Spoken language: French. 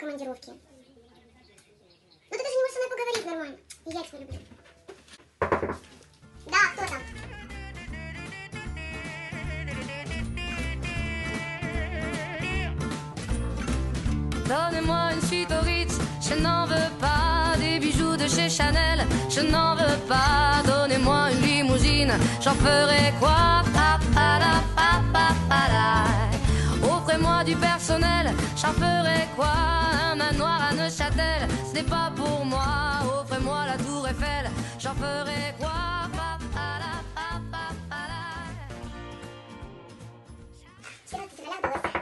командировки. Ну ты даже не можешь со мной поговорить нормально. Я тебя люблю. Да, кто там? Donnez-moi une suite au Ritz, je n'en veux pas. Des bijoux de chez Chanel, je n'en veux pas. Donnez-moi une limousine, j'en ferai quoi? Offrez-moi du personnel, j'en ferai quoi? Un manoir à Neuchâtel, ce n'est pas pour moi. Offrez-moi la tour Eiffel, j'en ferai quoi? Вчера ты завалял голоса.